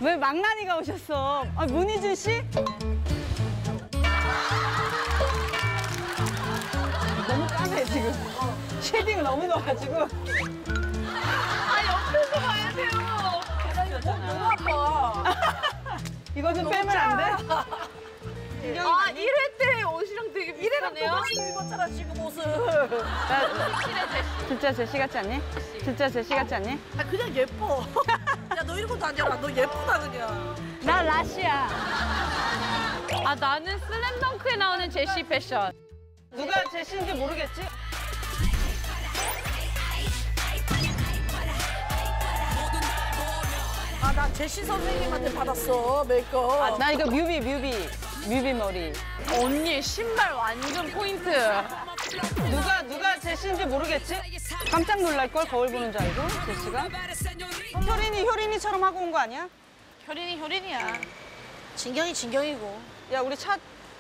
왜 망나니가 오셨어? 아, 문희준 씨? 너무 까매 지금. 쉐딩 너무 넣어가지고. 옆에서 봐야 돼요. 너무 아파. 이거 좀 빼면 안 돼? 1회 때 옷이랑 되게 비슷하네요. 1회랑 똑같이 입었잖아, 지금 옷을. 진짜 제시 같지 않니? 진짜 제시 같지 않니? 아, 그냥 예뻐. 야, 너 이런 것도 아니야. 너 예쁘다, 그냥. 나 라시야. 아, 나는 슬램덩크에 나오는 제시 패션. 누가 제시인지 모르겠지? 아, 나 제시 선생님한테 받았어, 메이크업. 나 이거 뮤비 머리. 언니 신발 완전 포인트. 누가 제시인지 모르겠지? 깜짝 놀랄걸, 거울 보는 줄 알고, 제시가. 효린이처럼 하고 온 거 아니야? 효린이야. 진경이고. 야, 우리 차.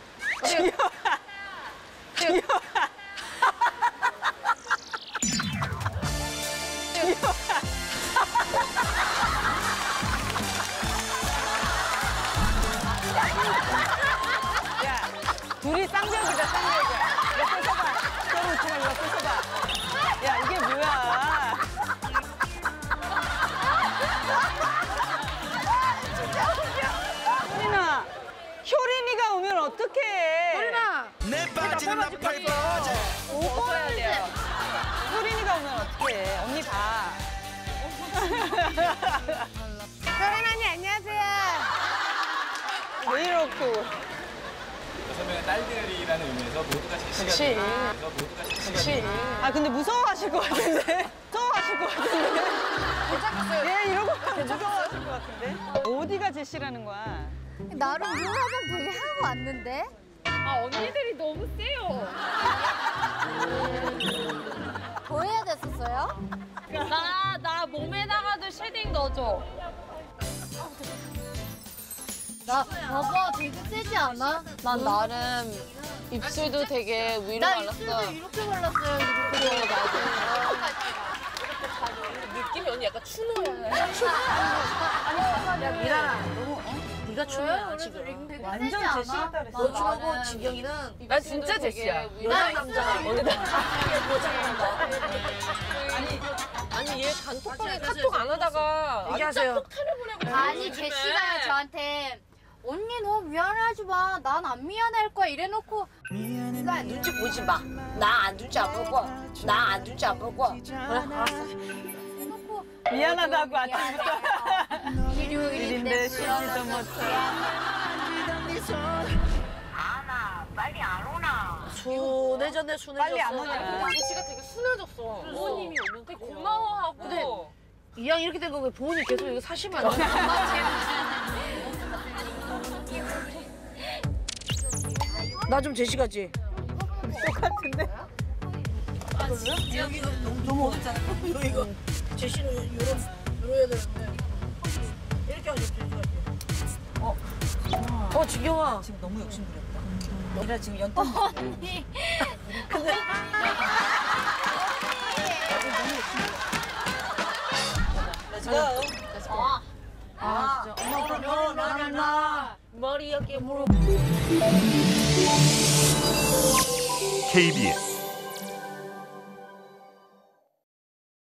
야, 둘이 쌍벽이다, 쌍벽이야. 옆에 서봐. 서로 웃지 말고 옆에 서봐. 야, 이게 뭐야. 효린아, 효린이가 오면 어떡해. 효린아. 내 바지는 나팔 바지. 벗어야 돼요. 효린이가 오면 어떡해. 언니 봐. 효린 언니, 안녕하세요. 왜 이렇게. 선배는 딸들이라는 의미에서 모두가 제시가 그치. 되는 모두가 제시가 되는 아, 근데 무서워하실 것 같은데? 무서워하실 것 같은데? 괜찮겠어요? 예, 이러고 가면 무서워하실 것 같은데? 어디가 제시라는 거야? 나름 눈 화장 되게 하고 왔는데? 아, 언니들이 너무 세요. 더 해야 됐었어요? 나 몸에다가도 쉐딩 넣어줘. 나 봐봐 되게 세지 않아? 난 나름 입술도 되게 위로 나 발랐어. 입술도 이렇게 발랐어요 이렇게. 느낌이 언니 약간 추노야. 야, 미란아, 너무, 네가 추노야, 지금. 되게 완전 세지 않아? 제시 같다 그랬어. 너 추노고 진경이는 나 진짜 제시야. 여자 남자가 아니 얘 단톡방에 카톡 안 하다가 얘기하세요. 아니 제시가 저한테 언니 너무 미안해하지 마. 난 안 미안할 거야 이래놓고 나 눈치 보지 마. 나 눈치 안 볼 거야. 나 눈치 안 볼 거야. 그래, 알았어. 해놓고 미안하다고 아침부터. 일요일인데 쉬지도 못해. 순해졌네, 순해졌어. 빨리 안 오냐. 제시가 되게 순해졌어. 부모님이 오면 되게 고마워하고. 이왕 이렇게 된 거 왜 부모님 계속 이거 사시면 안 돼? 나 좀 제시 같지? 똑같은데? 여기가 너무 어렵잖아. 이거 제시는 요래야 되는데 이렇게 하지, 제시 같지? 지경아. 지금 너무 욕심부렸다. 얘가 지금 연탄. 언니 머리 여기에 물어. KBS